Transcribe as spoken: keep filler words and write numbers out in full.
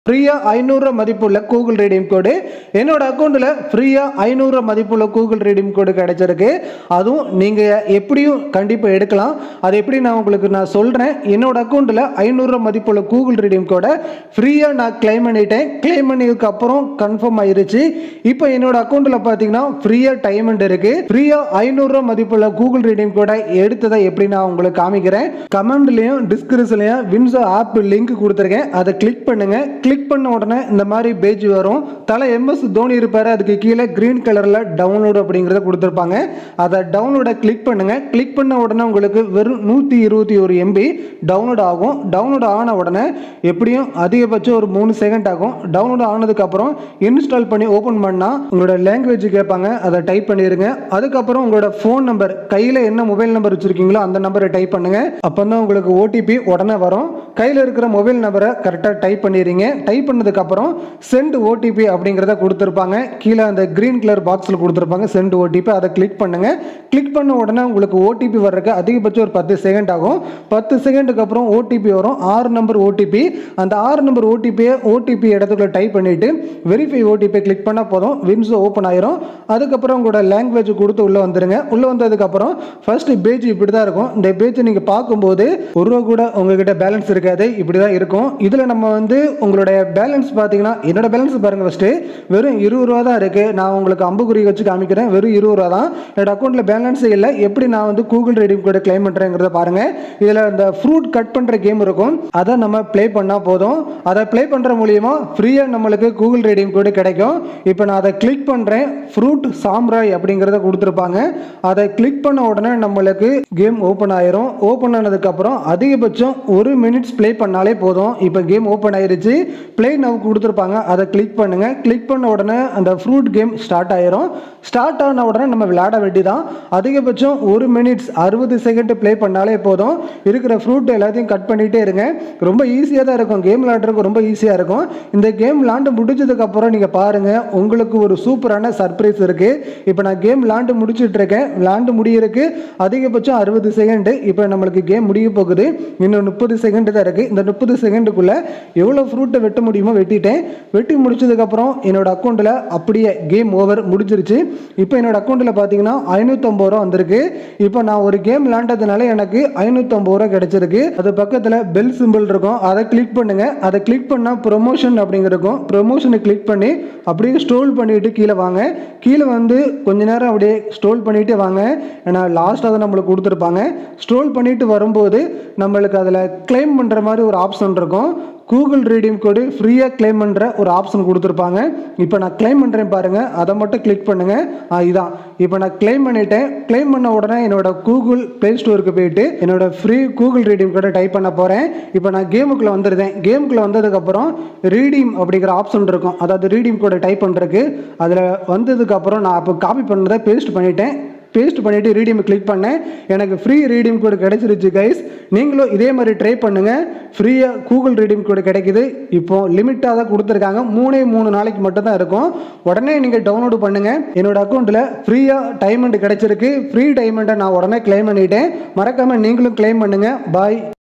ஃப்ரீயா ஐநூறு மதிப்புள்ள கூகுள் ரீடீம் கோடு என்னோட அக்கௌண்ட்டில் ஃப்ரீயா ஐநூறு மதிப்புள்ள கூகுள் ரீடீம் கோடு கிடைச்சிருக்கு. அதுவும் நீங்கள் எப்படியும் கண்டிப்பாக எடுக்கலாம். அது எப்படி நான் உங்களுக்கு நான் சொல்கிறேன். என்னோட அக்கௌண்ட்டில் ஐநூறு மதிப்புள்ள கூகுள் ரீடீம் கோடை ஃப்ரீயாக நான் கிளைம் பண்ணிட்டேன். கிளைம் பண்ணியதுக்கு அப்புறம் கன்ஃபார்ம் ஆயிருச்சு. இப்போ என்னோட அக்கௌண்ட்டில் பார்த்தீங்கன்னா ஃப்ரீயாக டைமண்ட் இருக்குது. ஃப்ரீயாக ஐநூறு மதிப்புள்ள கூகுள் ரீடீம் கோடை எடுத்ததை எப்படி நான் உங்களுக்கு காமிக்கிறேன். கமெண்ட்லையும் டிஸ்கிரிப்ஷன்லையும் வின்சோ ஆப் லிங்க் கொடுத்துருக்கேன். அதை கிளிக் பண்ணுங்க. கிளிக் பண்ண உடனே இந்த மாதிரி பேஜ் வரும். தலை எம்எஸ் தோனி இருப்பாரு, அதுக்கு கீழே கிரீன் கலர்ல டவுன்லோட் அப்படிங்கறத கொடுத்திருப்பாங்க. அதை டவுன்லோட கிளிக் பண்ணுங்க. கிளிக் பண்ண உடனே உங்களுக்கு வெறும் நூத்தி இருபத்தி ஒரு எம்பி டவுன்லோட் ஆகும். டவுன்லோட் ஆன உடனே எப்படியும் அதிகபட்சம் ஒரு மூணு செகண்ட் ஆகும். டவுன்லோட் ஆனதுக்கு அப்புறம் இன்ஸ்டால் பண்ணி ஓபன் பண்ணா உங்களோட லாங்குவேஜ் கேட்பாங்க. அதை டைப் பண்ணிருங்க. அதுக்கப்புறம் உங்களோட போன் நம்பர், கையில என்ன மொபைல் நம்பர் வச்சிருக்கீங்களோ அந்த நம்பரை டைப் பண்ணுங்க. அப்பதான் உங்களுக்கு ஓடிபி உடனே வரும். கையில இருக்கிற மொபைல் நம்பரை கரெக்டா டைப் பண்ணிடுங்க. டைப் பண்ணதுக்கு அப்புறம் சென்ட் ஓடிபி அப்படிங்கறத கொடுத்திருப்பாங்க. கீழே அந்த கிரீன் கலர் பாக்ஸ்ல கொடுத்திருப்பாங்க சென்ட் ஓடிபி. அதை கிளிக் பண்ணுங்க. கிளிக் பண்ண உடனே உங்களுக்கு ஓடிபி வர்றதுக்கு அதிகபட்சம் ஒரு பத்து செகண்ட் ஆகும். பத்து செகண்டுக்கு அப்புறம் ஓடிபி வரும். ஆறு நம்பர் ஓடிபி. அந்த ஆறு நம்பர் ஓடிபியை ஓடிபி இடத்துக்குள்ள டைப் பண்ணிட்டு வெரிஃபை ஓடிபி கிளிக் பண்ணா போதும். வின்சோ ஓப்பன் ஆயிரும். அதுக்கப்புறம் உங்களோட லாங்குவேஜ் கொடுத்து உள்ள வந்துருங்க. உள்ள வந்ததுக்கு அப்புறம் ஃபர்ஸ்ட் பேஜ் இப்படிதான் இருக்கும். இந்த பேஜ் நீங்க பார்க்கும்போது ஒரு ரூபா கூட உங்ககிட்ட பேலன்ஸ் இருக்காது. இப்படிதான் இருக்கும். இதுல நம்ம வந்து உங்களுடைய பேலன்ஸ் பார்த்தீங்கன்னா என்னோட பேலன்ஸ் பாருங்க. ஃபர்ஸ்ட் வெறும் இருபது ரூபா தான் இருக்கு. நான் உங்களுக்கு அம்புக்குறி வச்சு காமிக்கிறேன். வெறும் இருபது ரூபா தான். என்னோட அக்கௌண்ட்ல பேலன்ஸே இல்லை. எப்படி நான் வந்து கூகுள் ரீடீம் கோட் கிளைம் பண்றேங்கிறத பாருங்க. இதுல இந்த ஃப்ரூட் கட் பண்ற கேம் இருக்கும். அதை நம்ம ப்ளே பண்ணா போதும். அதை ப்ளே பண்ற மூலியமா ஃப்ரீயா நம்மளுக்கு கூகுள் ரீடீம் கோட் கிடைக்கும். இப்போ நான் அதை கிளிக் பண்றேன். ஃப்ரூட் சாம்ராய் அப்படிங்கறத கொடுத்துருப்பாங்க. அதை கிளிக் பண்ண உடனே நம்மளுக்கு கேம் ஓப்பன் ஆயிரும். ஓப்பன் ஆனதுக்கு அப்புறம் அதிகபட்சம் ஒரு மினிட்ஸ் ப்ளே பண்ணாலே போதும். இப்போ கேம் ஓப்பன் ஆயிருச்சு. ப்ளே நவ் கொடுத்துருப்பாங்க. அதை கிளிக் பண்ணுங்க. கிளிக் பண்ண உடனே அந்த ஃப்ரூட் கேம் ஸ்டார்ட் ஆயிரும். ஸ்டார்ட் ஆன உடனே நம்ம விளையாட வேண்டியதான். அதிகபட்சம் ஒரு மினிட்ஸ் அறுபது செகண்ட் ப்ளே பண்ணாலே போதும். இருக்கிற ஃப்ரூட் எல்லாத்தையும் கட் பண்ணிட்டே இருங்க. ரொம்ப ஈஸியாக தான் இருக்கும். கேம் விளையாடுறதுக்கு ரொம்ப ஈஸியாக இருக்கும். இந்த கேம் விளையாண்டு முடிச்சதுக்கு அப்புறம் நீங்க பாருங்க, உங்களுக்கு ஒரு சூப்பரான சர்ப்ரைஸ் இருக்கு. இப்போ நான் கேம் விளையாண்டு முடிச்சுட்டு இருக்கேன். விளையாண்டு முடியிருக்கு அதிகபட்சம் அறுபது செகண்ட். இப்போ நம்மளுக்கு கேம் முடிய போகுது. இன்னும் முப்பது செகண்ட் தான் இருக்கு. இந்த முப்பது செகண்டுக்குள்ள எவ்வளவு ஃப்ரூட்டை வெட்ட முடியுமோ வெட்டிட்டேன். வெட்டி முடிச்சதுக்கு அப்புறம் என்னோட அக்கௌண்ட்ல அப்படியே கேம் ஓவர் முடிஞ்சிருச்சு. இப்போ என்னோட அக்கௌண்ட்ல பாத்தீங்கன்னா ஐநூத்தி ஐம்பது ரூபா வந்திருக்கு. இப்போ நான் ஒரு கேம் விளையாண்டதுனால எனக்கு ஐநூத்தி ஐம்பது ரூபா கிடைச்சிருக்கு. அது பக்கத்துல பெல் சிம்பிள் இருக்கும். அதை கிளிக் பண்ணுங்க. அதை கிளிக் பண்ணா ப்ரொமோஷன் அப்படிங்கிறக்கும். ப்ரொமோஷனை கிளிக் பண்ணி அப்படியே ஸ்ட்ரோல் பண்ணிட்டு கீழே வாங்க. கீழே வந்து கொஞ்ச நேரம் அப்படியே ஸ்ட்ரோல் பண்ணிட்டு வாங்க. ஏன்னா லாஸ்ட்டாக தான் நம்மளுக்கு கொடுத்துருப்பாங்க. ஸ்ட்ரோல் பண்ணிட்டு வரும்போது நம்மளுக்கு அதில் கிளைம் பண்ற மாதிரி ஒரு ஆப்ஷன் இருக்கும். கூகுள் ரீடீம் கோடு ஃப்ரீயா கிளைம் பண்ற ஒரு ஆப்ஷன் கொடுத்துருப்பாங்க. இப்போ நான் கிளைம் பண்றேன் பாருங்க. அதை மட்டும் கிளிக் பண்ணுங்க. இதான் இப்போ நான் கிளைம் பண்ணிட்டேன். கிளைம் பண்ண உடனே என்னோட கூகுள் பிளே ஸ்டோருக்கு போயிட்டு என்னோட ஃப்ரீ கூகுள் ரீடீம் கோடை டைப் பண்ண போறேன். இப்போ நான் கேமுக்குள்ள வந்துருந்தேன். கேமுக்குள்ள வந்ததுக்கு அப்புறம் ரீடீம் அப்படிங்கிற ஆப்ஷன் இருக்கும். அதாவது ரீடீம் கோடை டைப் பண்றதுக்கு. அதுல வந்ததுக்கு அப்புறம் நான் அப்போ காப்பி பண்ணதை பேஸ்ட் பண்ணிட்டேன். பேஸ்ட் பண்ணிட்டு ரீடீம் கிளிக் பண்ணேன். எனக்கு ஃப்ரீ ரீடீம் கோட் கிடைச்சிருச்சு கைஸ். நீங்களும் இதே மாதிரி ட்ரை பண்ணுங்க. ஃப்ரீயா கூகுள் ரீடீம் கோட் கிடைக்குது. இப்போ லிமிட்டாக தான் கொடுத்துருக்காங்க. மூணே மூணு நாளைக்கு மட்டும் தான் இருக்கும். உடனே நீங்க டவுன்லோடு பண்ணுங்க. என்னோட அக்கௌண்ட்ல ஃப்ரீயா டைமண்ட் கிடைச்சிருக்கு. ஃப்ரீ டைமண்டை நான் உடனே கிளைம் பண்ணிட்டேன். மறக்காம நீங்களும் கிளைம் பண்ணுங்க. பாய்.